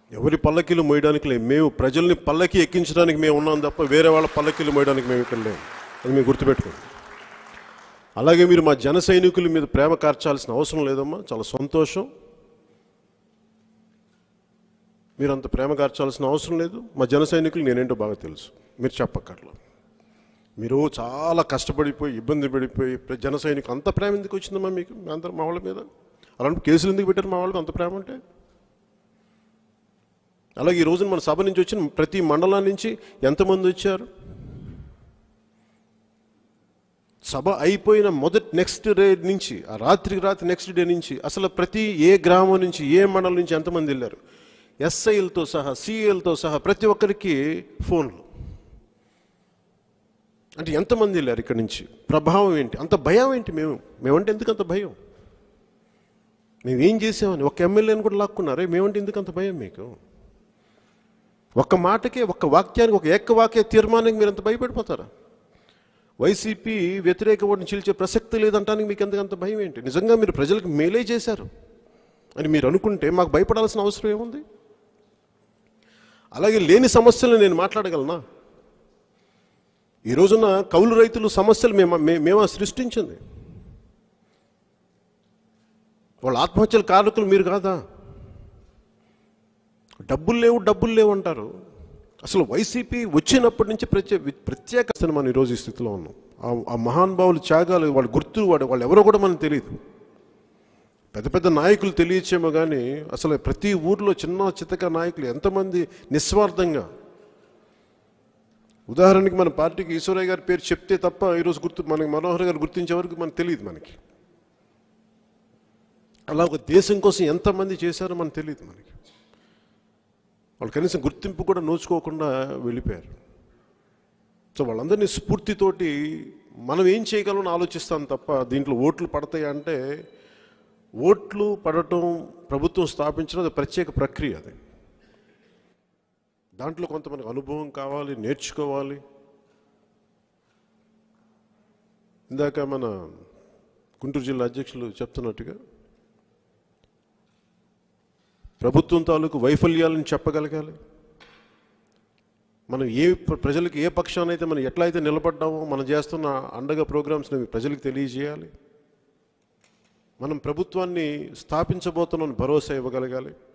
ఎవరి పల్లకీలు మోయడానికి లేము. మేము ప్రజల్ని పల్లకి ఎక్కించడానికి మేము ఉన్నాం తప్ప వేరే వాళ్ళ పల్లకీలు మోయడానికి మేము ఇక్కడ లేము. అది మీరు గుర్తుపెట్టుకోండి. అలాగే మీరు మా జన సైనికుల మీద ప్రేమ కార్చాల్సిన అవసరం లేదమ్మా. చాలా సంతోషం. మీరు అంత ప్రేమ కార్చాల్సిన అవసరం లేదు. మా జన సైనికులు నేనేంటో బాగా తెలుసు, మీరు చెప్పక్కర్లా. మీరు చాలా కష్టపడిపోయి ఇబ్బంది పడిపోయి జన సైనికులు అంత ప్రేమ ఎందుకు వచ్చిందమ్మా మీకు అందరూ మా వాళ్ళ మీద? అలాంటి కేసులు ఎందుకు పెట్టారు మా వాళ్ళకి అంత ప్రేమ అంటే? అలాగే ఈ రోజున మన సభ నుంచి వచ్చిన ప్రతి మండలం నుంచి ఎంతమంది వచ్చారు? సభ అయిపోయిన నెక్స్ట్ డే నుంచి, ఆ రాత్రికి రాత్రి నెక్స్ట్ డే నుంచి అసలు ప్రతి ఏ గ్రామం నుంచి ఏ మండలం నుంచి ఎంతమంది వెళ్ళారు? ఎస్ఐలతో సహా సిఐలతో సహా ప్రతి ఒక్కరికి ఫోన్లు. అంటే ఎంతమంది వెళ్ళారు ఇక్కడి నుంచి? ప్రభావం ఏంటి? అంత భయం ఏంటి? మేమంటే ఎందుకు అంత భయం? మేమేం చేసామని ఒక్క ఎమ్మెల్యేని కూడా లాక్కున్నారే, మేమంటే ఎందుకు అంత భయం మీకు? ఒక్క మాటకే, ఒక్క వాక్యానికి, ఒక ఏకవాక్య తీర్మానానికి మీరు అంత భయపడిపోతారా? వైసీపీ వ్యతిరేక ఓటుని చీల్చే ప్రసక్తి లేదంటానికి మీకు ఎందుకంత భయం ఏంటి? నిజంగా మీరు ప్రజలకు మేలే చేశారు అని మీరు అనుకుంటే మాకు భయపడాల్సిన అవసరం ఏముంది? అలాగే లేని సమస్యలు నేను మాట్లాడగలనా? ఈ రోజున కౌలు రైతులు సమస్యలు మేమా సృష్టించింది? వాళ్ళ ఆత్మహత్యల కారకులు మీరు కాదా? డబ్బులు లేవు అంటారు. అసలు వైసీపీ వచ్చినప్పటి నుంచి ప్రత్యేక మనం ఈరోజు ఈ స్థితిలో ఉన్నాం. ఆ మహానుభావులు త్యాగాలు, వాళ్ళ గుర్తు, వాళ్ళు ఎవరో కూడా మనకు తెలియదు. పెద్ద పెద్ద నాయకులు తెలియచేమో కానీ అసలు ప్రతి ఊర్లో చిన్న చితక నాయకులు ఎంతమంది నిస్వార్థంగా. ఉదాహరణకి మన పార్టీకి ఈశ్వరయ్య గారి పేరు చెప్తే తప్ప ఈరోజు మనకి మనోహర్ గారు గుర్తించే వరకు మనకు తెలియదు. మనకి అలా ఒక దేశం కోసం ఎంతమంది చేశారో మనకు తెలియదు. మనకి వాళ్ళు కనీసం గుర్తింపు కూడా నోచుకోకుండా వెళ్ళిపోయారు. సో వాళ్ళందరినీ స్ఫూర్తితోటి మనం ఏం చేయగలమని ఆలోచిస్తాం తప్ప దీంట్లో ఓట్లు పడతాయి అంటే, ఓట్లు పడటం, ప్రభుత్వం స్థాపించడం అది ప్రత్యేక ప్రక్రియ. అది దాంట్లో కొంతమందికి అనుభవం కావాలి, నేర్చుకోవాలి. ఇందాక మన గుంటూరు జిల్లా అధ్యక్షులు చెప్తున్నట్టుగా ప్రభుత్వం తాలూకు వైఫల్యాలను చెప్పగలగాలి. మనం ప్రజలకు ఏ పక్షానైతే మనం ఎట్లా అయితే నిలబడ్డామో మనం చేస్తున్న అండగా ప్రోగ్రామ్స్ని ప్రజలకు తెలియజేయాలి. మనం ప్రభుత్వాన్ని స్థాపించబోతున్నామని భరోసా ఇవ్వగలగాలి.